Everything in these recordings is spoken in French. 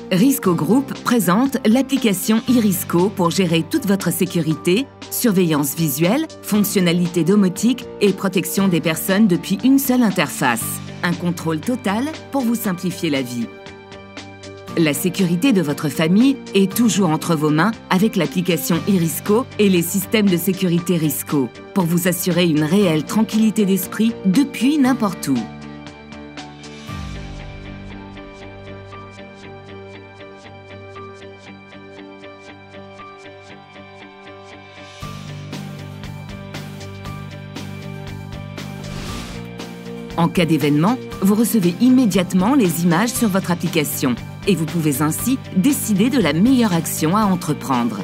Risco Group présente l'application Irisco pour gérer toute votre sécurité, surveillance visuelle, fonctionnalités domotique et protection des personnes depuis une seule interface. Un contrôle total pour vous simplifier la vie. La sécurité de votre famille est toujours entre vos mains avec l'application Irisco et les systèmes de sécurité Risco pour vous assurer une réelle tranquillité d'esprit depuis n'importe où. En cas d'événement, vous recevez immédiatement les images sur votre application et vous pouvez ainsi décider de la meilleure action à entreprendre.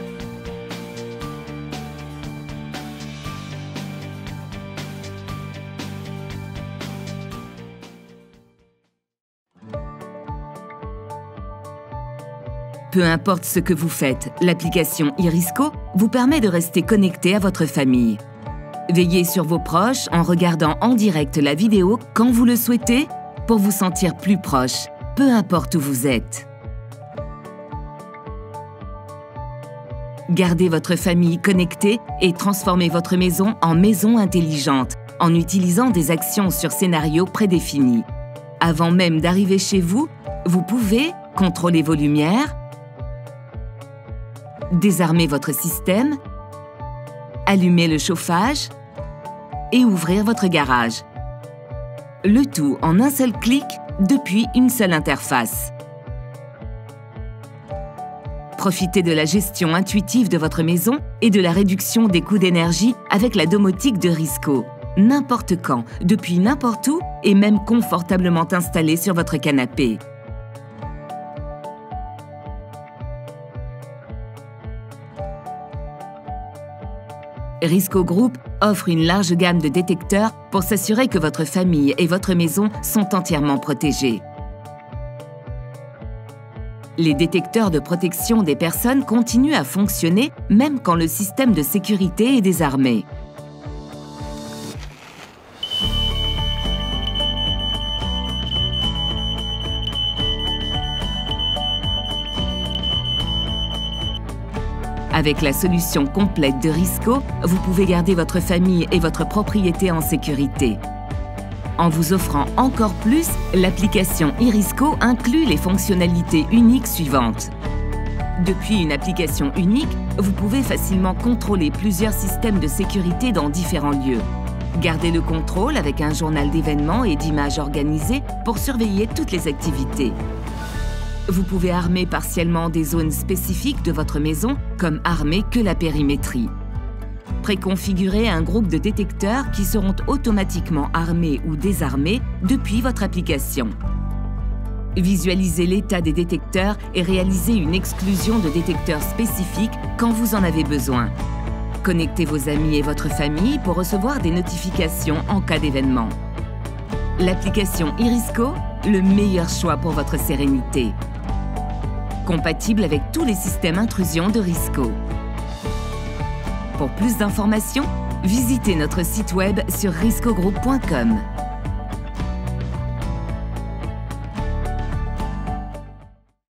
Peu importe ce que vous faites, l'application Irisco vous permet de rester connecté à votre famille. Veillez sur vos proches en regardant en direct la vidéo quand vous le souhaitez pour vous sentir plus proche, peu importe où vous êtes. Gardez votre famille connectée et transformez votre maison en maison intelligente en utilisant des actions sur scénario prédéfinis. Avant même d'arriver chez vous, vous pouvez contrôler vos lumières, désarmer votre système, allumer le chauffage et ouvrir votre garage. Le tout en un seul clic depuis une seule interface. Profitez de la gestion intuitive de votre maison et de la réduction des coûts d'énergie avec la domotique de Risco. N'importe quand, depuis n'importe où et même confortablement installé sur votre canapé. Risco Group offre une large gamme de détecteurs pour s'assurer que votre famille et votre maison sont entièrement protégés. Les détecteurs de protection des personnes continuent à fonctionner même quand le système de sécurité est désarmé. Avec la solution complète de Risco, vous pouvez garder votre famille et votre propriété en sécurité. En vous offrant encore plus, l'application Irisco inclut les fonctionnalités uniques suivantes. Depuis une application unique, vous pouvez facilement contrôler plusieurs systèmes de sécurité dans différents lieux. Gardez le contrôle avec un journal d'événements et d'images organisées pour surveiller toutes les activités. Vous pouvez armer partiellement des zones spécifiques de votre maison, comme armer que la périmétrie. Préconfigurez un groupe de détecteurs qui seront automatiquement armés ou désarmés depuis votre application. Visualisez l'état des détecteurs et réalisez une exclusion de détecteurs spécifiques quand vous en avez besoin. Connectez vos amis et votre famille pour recevoir des notifications en cas d'événement. L'application Irisco, le meilleur choix pour votre sérénité. Compatible avec tous les systèmes intrusion de Risco. Pour plus d'informations, visitez notre site web sur riscogroup.com.